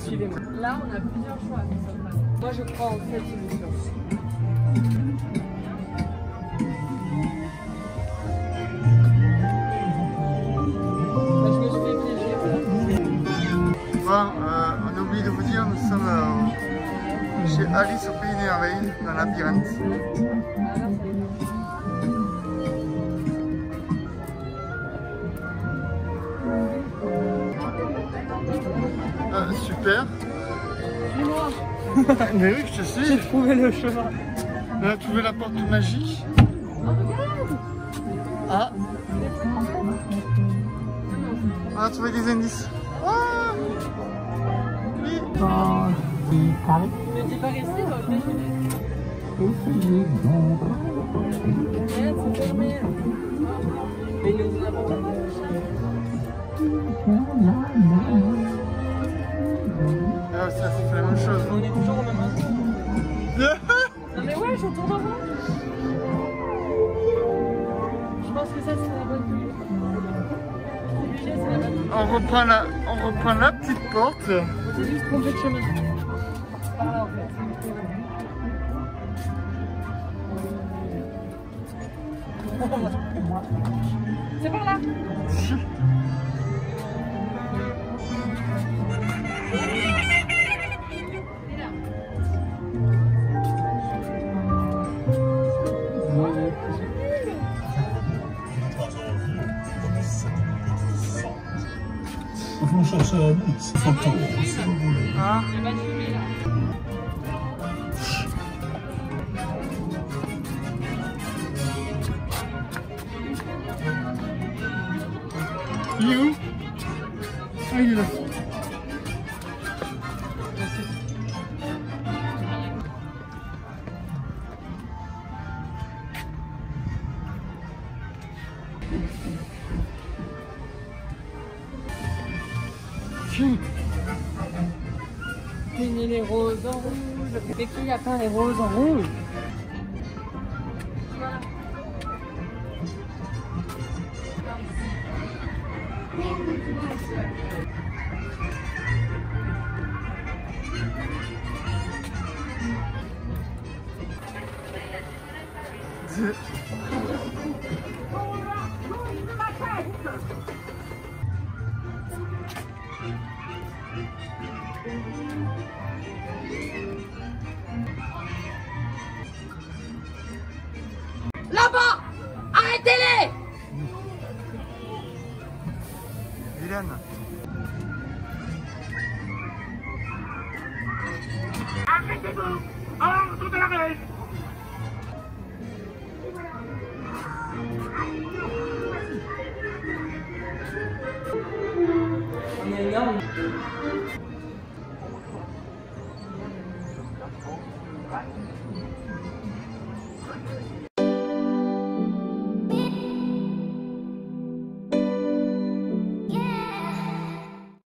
Suivez-moi. Là, on a plusieurs choix. Moi, je crois en cette solution. Bah, je me suis fait piéger, voilà. Bon, on a oublié de vous dire, nous sommes chez Alice au Pays des Merveilles, dans le labyrinthe. Ah, super. Dis-moi. Mais oui, je te suis. J'ai trouvé le chemin. On a trouvé la porte magique. Oh, regarde. Ah. On a trouvé des indices. Ah. Oui. Mais t'es pas resté, bah, ok, c'est fermé. Mais nous n'avons pas de chat. Ah, ça fait la même chose. On est toujours au même endroit. Non mais ouais, je tourne en rond. Je pense que ça c'est la bonne pub. Obligé, c'est la bonne pub. On reprend la petite porte. On s'est juste trompé de chemin. C'est par là en fait. C'est par là. On cherche cette photo, si vous voulez. Ah. Il va filmer là. Il est où? Ah, il est là. Peigner les roses en rouge. Mais qui a peint les roses en rouge? Là-bas! Arrêtez-les! Hélène. Arrêtez-vous! Ordre de la reine! On est énorme.